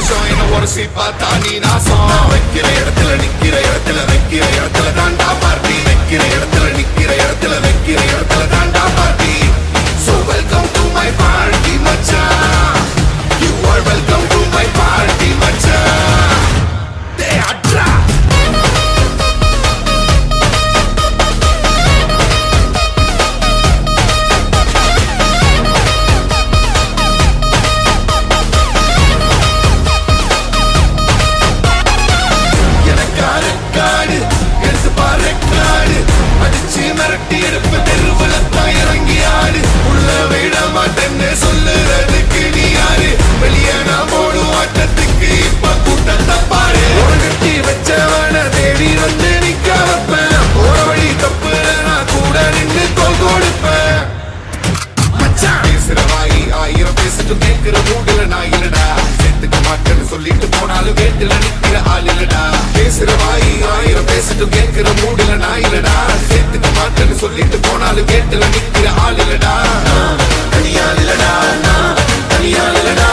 வருஷம் என்ன உரசி பார்த்தா நீ நாசம். வைக்கிற இடத்துல நிக்கிற இடத்துல வைக்கிற இடத்துல தாண்டா பார்ட்டி. வைக்கிற இடத்துல நிக்கிற இடத்துல வைக்கிற இடத்துல தாண்டா party. So welcome to my party மச்சான். You are welcome to my party மச்சான். They are dry. மிரட்டி எடுப்பு தெருவுல தான் இறங்கி ஆடு. உள்ள விட மாட்டேன்னு சொல்லுறதுக்கு நீ யாரு? வெளியே நான் போடும் ஆட்டத்துக்கு இப்ப கூட்டத்தை பாரு. கட்டி வச்சவன தேடி வந்து நிக்க வைப்பேன். போற வழி தப்பு நான் கூட நின்று தோல் கொடுப்பேன். மச்சான் பேசுற வாயி 1000 பேசிட்டு கேட்கிற மூடுல நான் இல்லடா. சேர்த்துக்க மாட்டேன்னு சொல்லிட்டு போனாலும் கேட்டுல நிக்கிற ஆள் இல்லடா. பேசுற வாயி 1000 பேசிட்டு கேட்கிற மூடுல நான் இல்லடா. சேர்த்துக்க மாட்டேன்னு சொல்லிட்டு போனாலும் கேட்டுல நிக்கிற ஆள் இல்லடா. தனியால் இல்லடா, தனியால் இல்லடா.